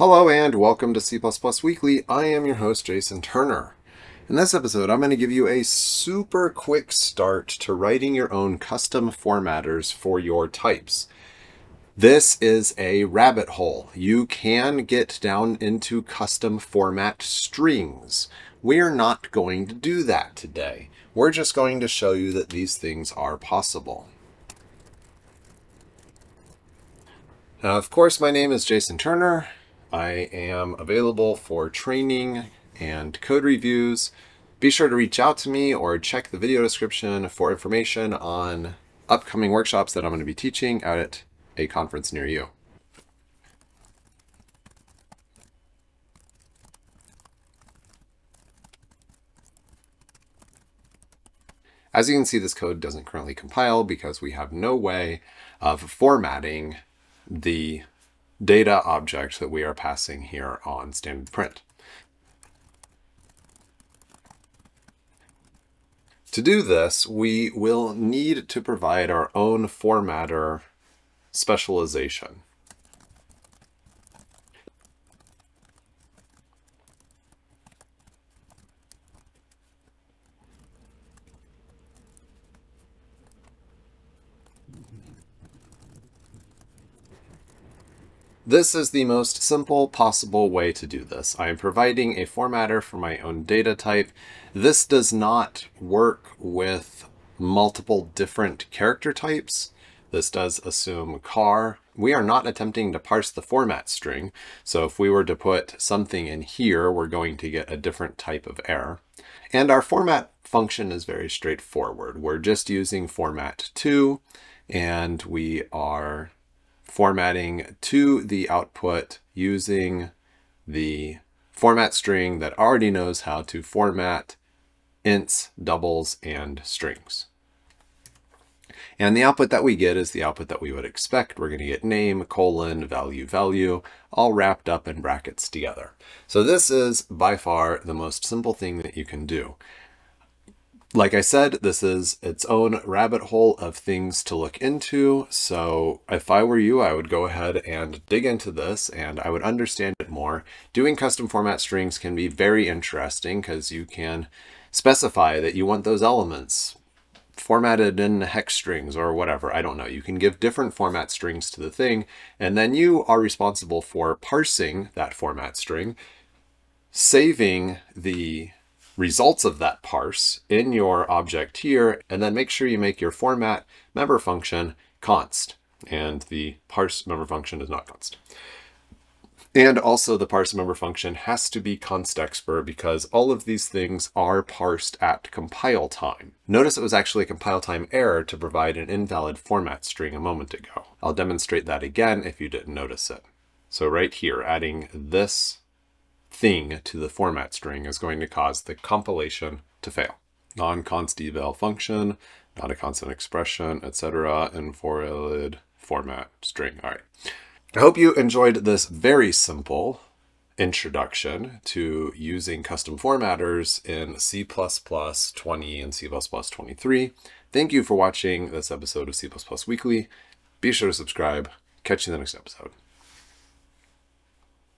Hello and welcome to C++ Weekly. I am your host, Jason Turner. In this episode, I'm going to give you a super quick start to writing your own custom formatters for your types. This is a rabbit hole. You can get down into custom format strings. We're not going to do that today. We're just going to show you that these things are possible. Now, of course, my name is Jason Turner. I am available for training and code reviews. Be sure to reach out to me or check the video description for information on upcoming workshops that I'm going to be teaching out at a conference near you. As you can see, this code doesn't currently compile because we have no way of formatting the data object that we are passing here on standard print. To do this, we will need to provide our own formatter specialization. This is the most simple possible way to do this. I am providing a formatter for my own data type. This does not work with multiple different character types. This does assume car. We are not attempting to parse the format string. So if we were to put something in here, we're going to get a different type of error. And our format function is very straightforward. We're just using format2, and we are formatting to the output using the format string that already knows how to format ints, doubles, and strings. And the output that we get is the output that we would expect. We're going to get name, colon, value, value, all wrapped up in brackets together. So this is by far the most simple thing that you can do. Like I said, this is its own rabbit hole of things to look into. So if I were you, I would go ahead and dig into this and I would understand it more. Doing custom format strings can be very interesting because you can specify that you want those elements formatted in hex strings or whatever. I don't know. You can give different format strings to the thing, and then you are responsible for parsing that format string, saving the results of that parse in your object here, and then make sure you make your format member function const, and the parse member function is not const. And also the parse member function has to be constexpr because all of these things are parsed at compile time. Notice it was actually a compile time error to provide an invalid format string a moment ago. I'll demonstrate that again if you didn't notice it. So right here, adding this thing to the format string is going to cause the compilation to fail. Non-const eval function, not a constant expression, etc. Invalid format string. All right. I hope you enjoyed this very simple introduction to using custom formatters in C++ 20 and C++ 23. Thank you for watching this episode of C++ Weekly. Be sure to subscribe. Catch you in the next episode.